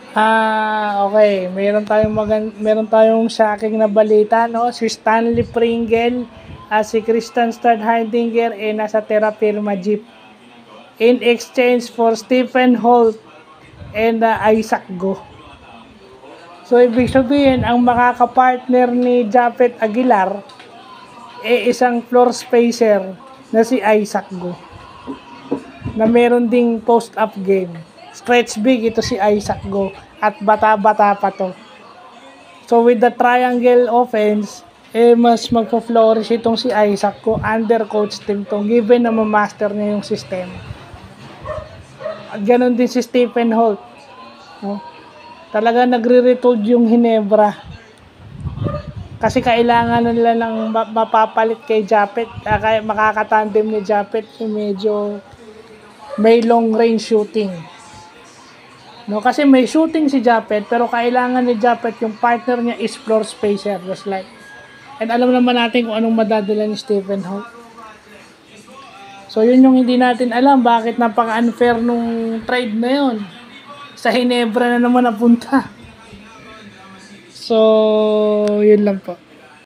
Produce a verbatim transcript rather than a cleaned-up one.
Ah, okay. Meron tayong magan meron tayong shocking na balita, no? Si Stanley Pringle at si Christian Stadheidinger ay nasa Terra Firma Jeep in exchange for Stephen Holt and uh, Isaac Go. So, ibig sabihin, ang makakapartner ni Japet Aguilar ay isang floor spacer na si Isaac Go na meron ding post-up game. Stretch big ito si Isaac Go at bata-bata pa to. So with the triangle offense, eh mas magpo-flourish itong si Isaac Go under coach team to given na ma-master niya yung system. At ganoon din si Stephen Holt. No? Talaga nagre-retold yung Hinebra. Kasi kailangan nila ng mapapalit kay Japet. Kaya makakatandem ni Japet yung medyo may long range shooting. No, kasi may shooting si Japet pero kailangan ni Japet yung partner niya is floor spacer just like. And alam naman natin kung anong madadala ni Stephen Holt. So yun yung hindi natin alam bakit napaka-unfair nung trade na yun. Sa Hinebra na naman napunta. So yun lang po.